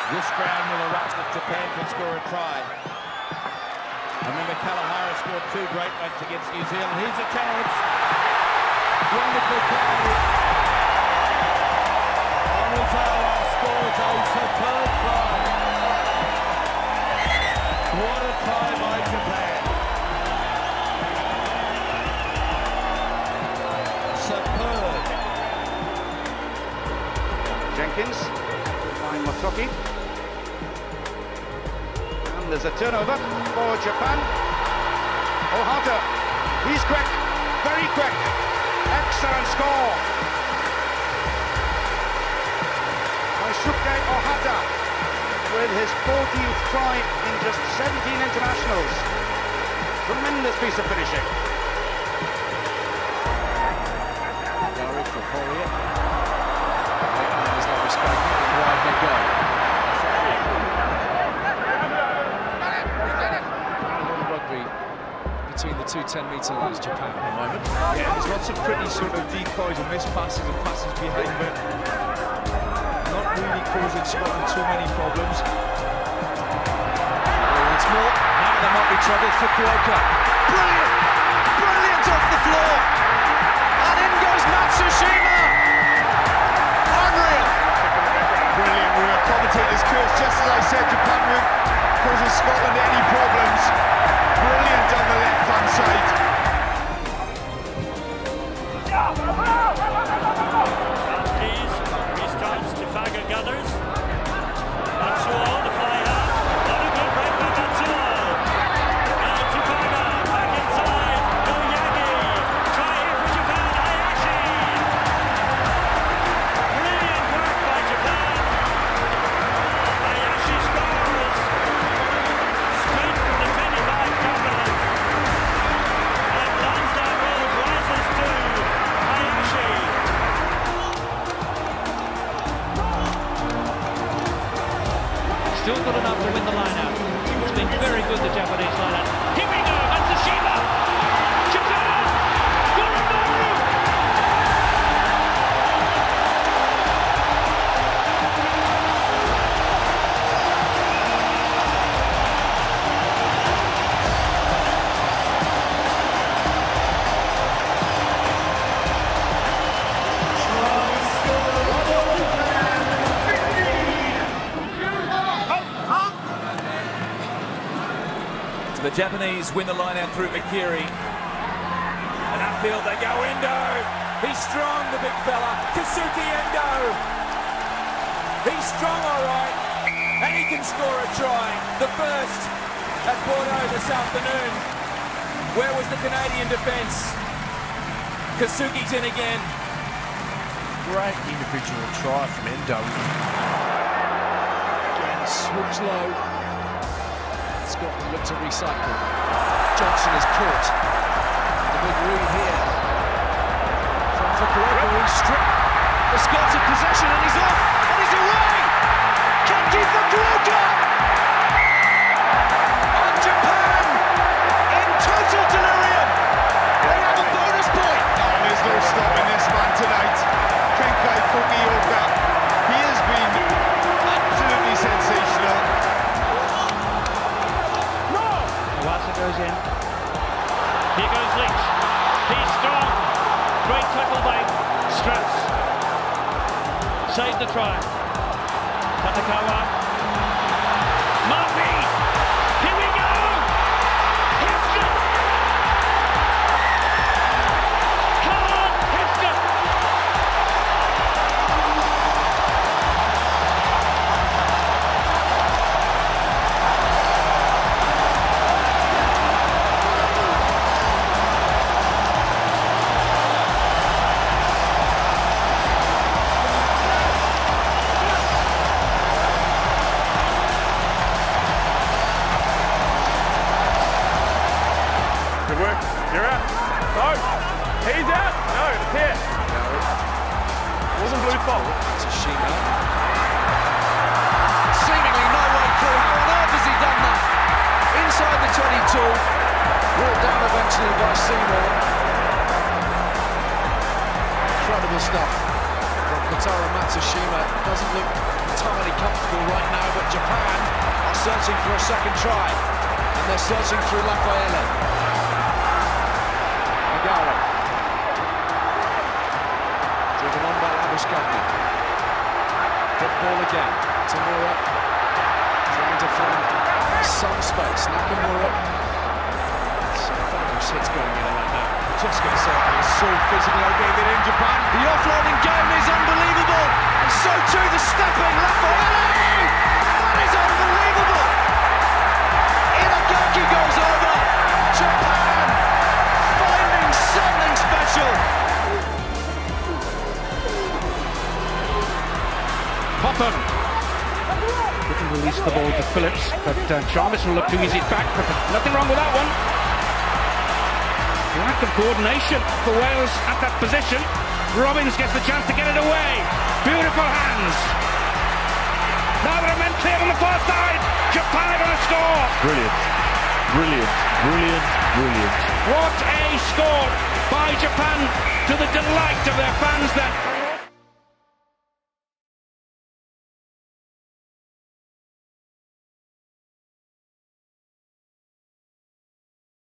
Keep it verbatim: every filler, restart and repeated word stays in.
This ground will erupt if Japan can score a try. Remember, Kalahara scored two great ones against New Zealand. Here's a chance. Wonderful play. Onizawa scores a superb try. What a try by Japan. Superb. Jenkins, behind Motoki. And there's a turnover for Japan. Ohata, he's quick, very quick. Excellent score. Daisuke Ohata with his fortieth try in just seventeen internationals. Tremendous piece of finishing. Gary for Poirier. There's no respect. Wide they go. Rugby between the two ten-metre lines, Japan at the moment. Yeah, there's lots of pretty sort of decoys and missed passes and passes behind, but not really causing Scotland too many problems. Once more, now there might be trouble for Kuoka. Brilliant! Brilliant off the floor! And in goes Matsushima! Unreal! Brilliant. We were commentating this course, just as I said, Japan weren't causing Scotland any problems. Brilliant on the left-hand side. Keys restarts to Faga Gunners. Matsuo, the fly out. Not a good break by Matsuo. Now to Faga, back inside. Oyagi. Try here for Japan. Hayashi. Brilliant work by Japan. Hayashi scores. Straight from the twenty-five cover. And Lansdowne Road rises to Hayashi. Still good enough to win the line-out. It's been very good, the Japanese line-out. Here we go, Matsushima! Japan! Goromaru! The Japanese win the line out through Makiri. And upfield they go Endo. He's strong, the big fella. Kazuki Endo. He's strong, all right. And he can score a try. The first at Bordeaux this afternoon. Where was the Canadian defence? Kazuki's in again. Great individual try from Endo. Again, swoops low. Scotland look to recycle. Johnson is caught. The big read here. From Fukuoka, he's stripped. The Scots in possession and he's off. And he's away! Kenki Fukuoka! And Japan in total delirium. They have a bonus point. Oh, there's no stopping this man tonight. Kenkai Fukuoka. He has been absolutely sensational. Wasa goes in. Here goes Leach. He's strong. Great tackle by Strauss. Saved the try. Tatakawa. Murphy! Here we go! Houston! Come on, Houston! Good work. You're out. No. He's out. No, it's here. It wasn't Blue's fault. Tsushima. Seemingly no way through. How on earth has he done that? Inside the twenty-two. Brought down eventually by Seymour. Incredible stuff from Kotaro Matsushima. Matsushima doesn't look entirely comfortable right now, but Japan are searching for a second try, and they're searching through Lafayette. Nagara. Driven on by Abushkaki. Good ball again. Tamura trying to find some space. Nakamura. Some fabulous hits going in right now. Just going to say, it's so physically big in Japan. The offloading game is unbelievable, and so too the stepping. Lafayette! That is unbelievable! Inagaki goes over. Japan finding something special. Popham couldn't release the ball to Phillips, but uh, Chalmers will look to ease it back, but nothing wrong with that one. Lack of coordination for Wales at that position. Robbins gets the chance to get it away. Beautiful hands. Now there are men clear on the far side. Japan are going to score. Brilliant, brilliant, brilliant, brilliant. What a score by Japan, to the delight of their fans then.